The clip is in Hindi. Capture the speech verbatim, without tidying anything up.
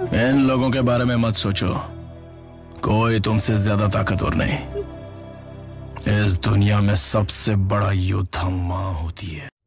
इन लोगों के बारे में मत सोचो, कोई तुमसे ज्यादा ताकतवर नहीं। इस दुनिया में सबसे बड़ा योद्धा मां होती है।